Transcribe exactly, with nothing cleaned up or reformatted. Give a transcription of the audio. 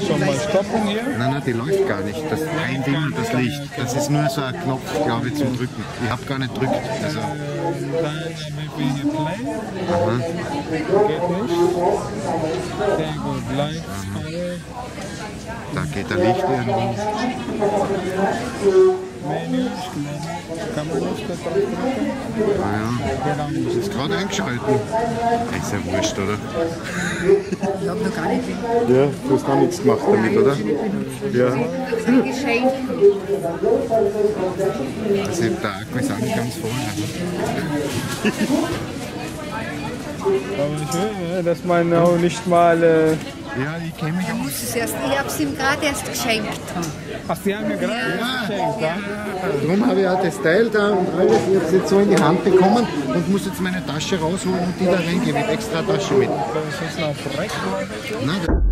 schon mal stoppen hier? Nein, nein, die läuft gar nicht. Das ein Ding, das Licht. Das ist nur so ein Knopf, glaube ich, zum Drücken. Ich habe gar nicht gedrückt. Also. Dann maybe hier Play. Aha. Geht nicht. Sehr gut. Lights, Fire. Da geht der Licht irgendwo. Menüs, kann man nicht da drauf drücken? Ah ja, das ist gerade eingeschaltet. Ist ja wurscht, oder? Ich habe noch gar nicht. Ja, du hast gar nichts gemacht damit, oder? Ja. Also der Akku ist auch nicht ganz voll. Aber ich will, dass man auch nicht mal... Äh ja, ich kenne mich aus. Es erst, ich habe es ihm gerade erst geschenkt. Ach, Sie haben mir gerade ja. geschenkt, ja? Darum habe ich auch das Teil da und alles. Ich habe es jetzt so in die Hand bekommen und muss jetzt meine Tasche rausholen und die da reingeben mit extra Tasche mit. Das ist noch korrekt. Nein,